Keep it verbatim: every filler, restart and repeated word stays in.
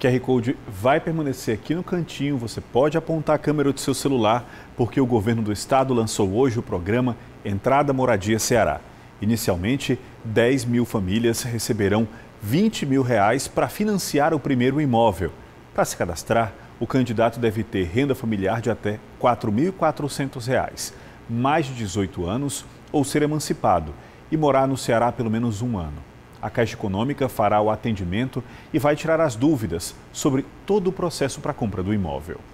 Q R Code vai permanecer aqui no cantinho, você pode apontar a câmera do seu celular, porque o governo do estado lançou hoje o programa Entrada Moradia Ceará. Inicialmente, dez mil famílias receberão vinte mil reais para financiar o primeiro imóvel. Para se cadastrar, o candidato deve ter renda familiar de até quatro mil e quatrocentos reais, mais de dezoito anos ou ser emancipado e morar no Ceará há pelo menos um ano. A Caixa Econômica fará o atendimento e vai tirar as dúvidas sobre todo o processo para a compra do imóvel.